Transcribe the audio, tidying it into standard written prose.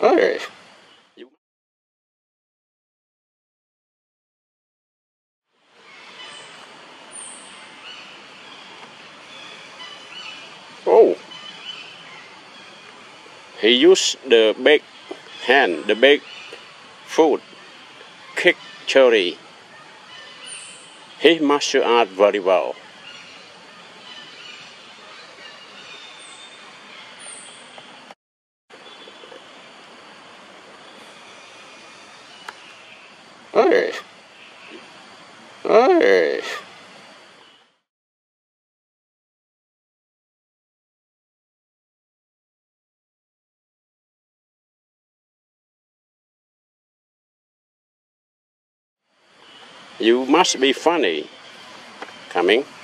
Hey. Oh. He used the big hand, the big foot, kick cherry. He mastered art very well. Hey. Hey. You must be funny. Coming.